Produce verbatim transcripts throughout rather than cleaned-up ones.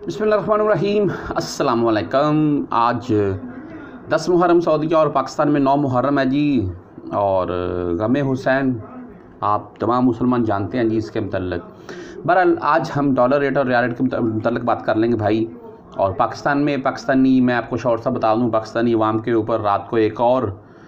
बिस्मिल्लाहिर्रहमानिर्रहीम अस्सलाम वालेकुम। आज दस मुहर्रम सऊदी और पाकिस्तान में नौ मुहर्रम है जी। और गमे हुसैन आप तमाम मुसलमान जानते हैं जी इसके मतलब। बहरहाल आज हम डॉलर रेट और रियाल रेट के मतलब बात कर लेंगे भाई। और पाकिस्तान में पाकिस्तानी मैं आपको शॉर्ट सा बता दूं, पाकिस्तानी अवाम के ऊपर रात को एक और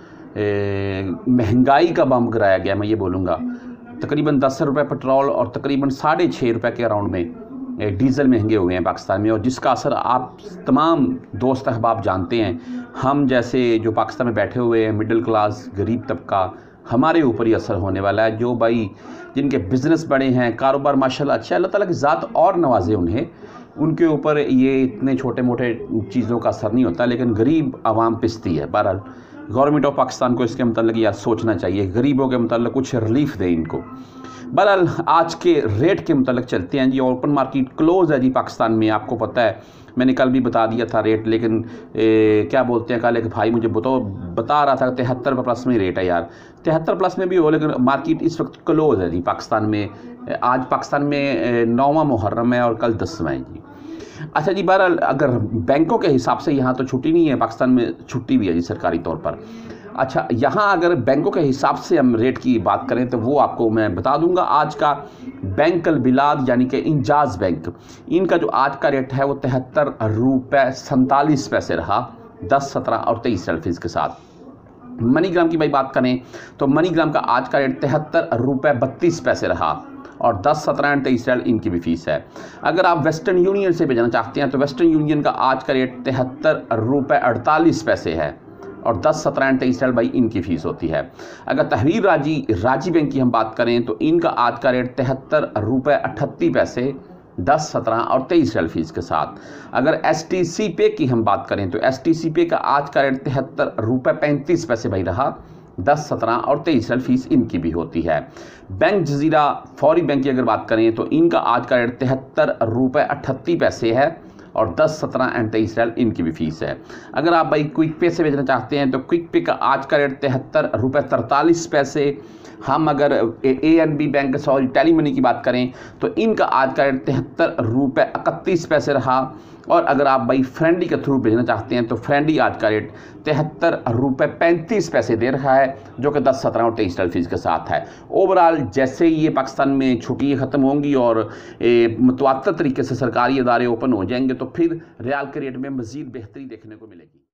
महंगाई का बम गिराया गया। मैं ये बोलूँगा तकरीबन दस रुपये पेट्रोल और तकरीबन साढ़े छः रुपये के अराउंड में डीज़ल महंगे हुए हैं पाकिस्तान में। और जिसका असर आप तमाम दोस्त अहबाब जानते हैं, हम जैसे जो पाकिस्तान में बैठे हुए हैं मिडिल क्लास गरीब तबका, हमारे ऊपर ही असर होने वाला है। जो भाई जिनके बिज़नेस बड़े हैं, कारोबार माशाल्लाह अच्छा है, अल्लाह ताला की ज़ात और नवाजे उन्हें, उनके ऊपर ये इतने छोटे मोटे चीज़ों का असर नहीं होता, लेकिन गरीब आवाम पिसती है। बहरहाल गवर्नमेंट ऑफ पाकिस्तान को इसके मतलब यार सोचना चाहिए, गरीबों के मतलब कुछ रिलीफ दे इनको। बहरहाल आज के रेट के मतलब चलते हैं जी। ओपन मार्केट क्लोज़ है जी पाकिस्तान में, आपको पता है मैंने कल भी बता दिया था रेट, लेकिन ए, क्या बोलते हैं कल एक भाई मुझे बताओ बता रहा था तिहत्तर प्लस में रेट है यार। तिहत्तर प्लस में भी हो, लेकिन मार्केट इस वक्त क्लोज़ है जी पाकिस्तान में। आज पाकिस्तान में नौवां मुहर्रम है और कल दसवां है जी। अच्छा जी, बहरहाल अगर बैंकों के हिसाब से यहाँ तो छुट्टी नहीं है, पाकिस्तान में छुट्टी भी है जी सरकारी तौर पर। अच्छा, यहाँ अगर बैंकों के हिसाब से हम रेट की बात करें तो वो आपको मैं बता दूंगा। आज का बैंक अल बिलाद यानी कि इंजाज बैंक, इनका जो आज का रेट है वो तिहत्तर रुपये सैंतालीस पैसे रहा, दस सत्रह और तेईस सेल्फीज़ के साथ। मनीग्राम की भाई बात करें तो मनीग्राम का आज का रेट तिहत्तर रुपये बत्तीस पैसे रहा और दस सत्रह एंड तेईस रियाल इनकी भी फीस है। अगर आप वेस्टर्न यूनियन से भेजना चाहते हैं तो वेस्टर्न यूनियन का आज का रेट तिहत्तर रुपये अड़तालीस पैसे है और दस सत्रह एंड तेईस रियाल भाई इनकी फ़ीस होती है। अगर तहवीर राजी राजी बैंक की हम बात करें तो इनका आज का रेट तिहत्तर रुपये अठत्ती पैसे, दस सत्रह और तेईस रियाल फीस के साथ। अगर एस टी सी पे की हम बात करें तो एस टी सी पे का आज का रेट तिहत्तर रुपये पैंतीस पैसे भाई रहा, दस सत्रह और तेईस रियाल फीस इनकी भी होती है। बैंक जजीरा फौरी बैंक की अगर बात करें तो इनका आज का रेट तिहत्तर रुपये अठत्ती पैसे है और दस सत्रह एंड तेईस रियाल इनकी भी फीस है। अगर आप भाई क्विक पे से भेजना चाहते हैं तो क्विक पे का आज का रेट तिहत्तर रुपये तरतालीस पैसे। हम अगर A N B bank sorry tele money की बात करें तो इनका आज का रेट तिहत्तर रुपये इकतीस पैसे रहा। और अगर आप भाई फ्रेंडी के थ्रू भेजना चाहते हैं तो फ्रेंडी आज का रेट तिहत्तर रुपये पैंतीस पैसे दे रहा है, जो कि दस सत्रह और तेईस फीस के साथ है। ओवरऑल जैसे ये पाकिस्तान में छुट्टियाँ ख़त्म होंगी और मुतवातर तरीके से सरकारी इदारे ओपन हो जाएंगे तो फिर रियाल के रेट में मज़ीद बेहतरी देखने को मिलेगी।